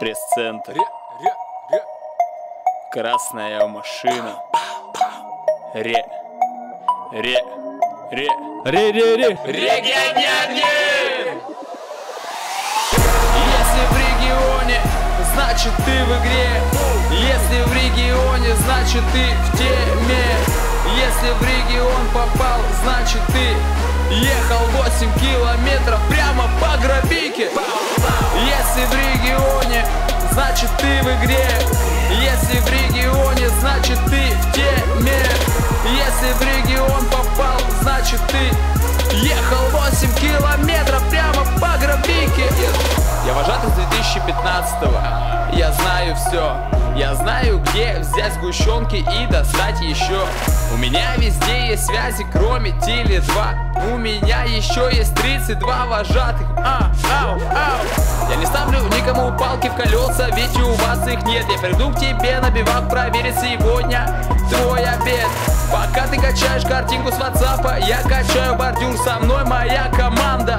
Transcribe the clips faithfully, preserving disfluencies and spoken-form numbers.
Пресс-центр. Красная машина. Ре. Ре. Ре. Ре-ре-ре. Регионяне! Если в регионе, значит ты в игре. Если в регионе, значит ты в теме. Если в регион попал, значит ты ехал восемь километров прямо по гравике. Если в регионе, значит ты в игре. Если в регионе, значит ты в теме. Если в регион попал, значит ты ехал восемь километров прямо по гравике. Я вожатый с две тысячи пятнадцатого. Я знаю все. Я знаю, где взять сгущенки и достать еще. У меня везде есть связи, кроме Теле два. У меня еще есть тридцать два вожатых. А, ау, ау. Я не ставлю никому палки в колеса, ведь у вас их нет. Я приду к тебе на бивак проверить сегодня твой обед. Пока ты качаешь картинку с ватсапа, я качаю бордюр, со мной моя команда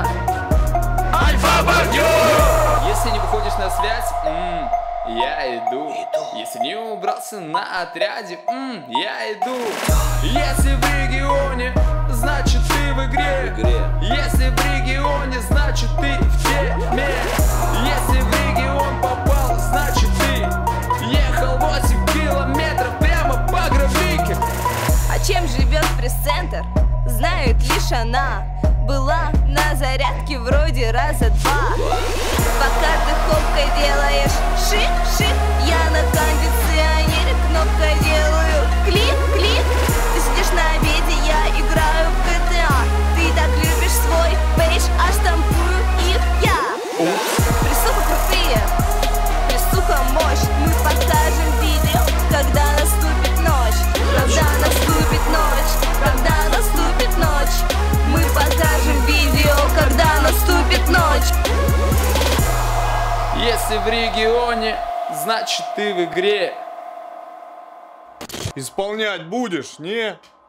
Альфа-бордюр! Если не выходишь на связь, м-м, я иду. Если не убрался на отряде, м-м, я иду. Если в регионе, значит ты в игре. Если в регионе, значит ты в теме. Если в регион попал, значит ты ехал восемь километров прямо по гравике. А чем живет пресс-центр, знает лишь она. Была на зарядке вроде раза два. Пока ты хлопкой делаешь шик-шик, я на кондиционере кнопкой делаю клик-клик. Ты сидишь на обеде, я играю в джи ти эй. Ты так любишь свой бейдж, а штампую их я. Присуха крутые, присуха мощь. Мы покажем видео, когда наступит ночь. Когда наступит ночь, когда наступит ночь. Мы покажем видео, когда наступит ночь. Если в регионе, значит ты в игре. Исполнять будешь, не?